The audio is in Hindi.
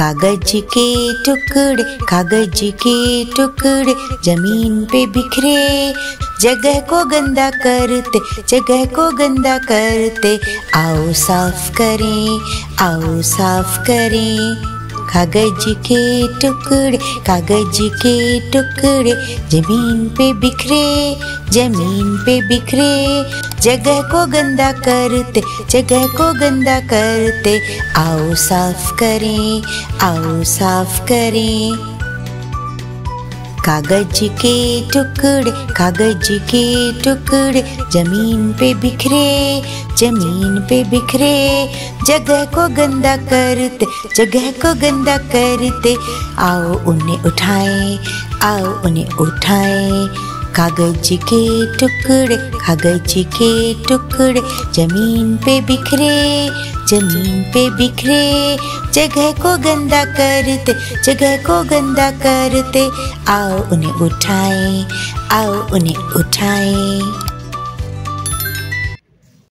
कागज के टुकड़े, कागज के टुकड़े जमीन पे बिखरे, जगह को गंदा करते, जगह को गंदा करते, आओ साफ करें, आओ साफ करें। कागज के टुकड़े, कागज के टुकड़े जमीन पे बिखरे, जमीन पे बिखरे, जगह को गंदा करते, जगह को गंदा करते, आओ साफ करें, आओ साफ करें। कागज के टुकड़े, कागज के टुकड़े जमीन पे बिखरे, जमीन पे बिखरे, जगह को गंदा करते, जगह को गंदा करते, आओ उन्हें उठाएं, आओ उन्हें उठाएं। कागज के टुकड़े, कागज के टुकड़े जमीन पे बिखरे, जमीन पे बिखरे, जगह को गंदा करते, जगह को गंदा करते, आओ उन्हें उठाएं, आओ उन्हें उठाएं।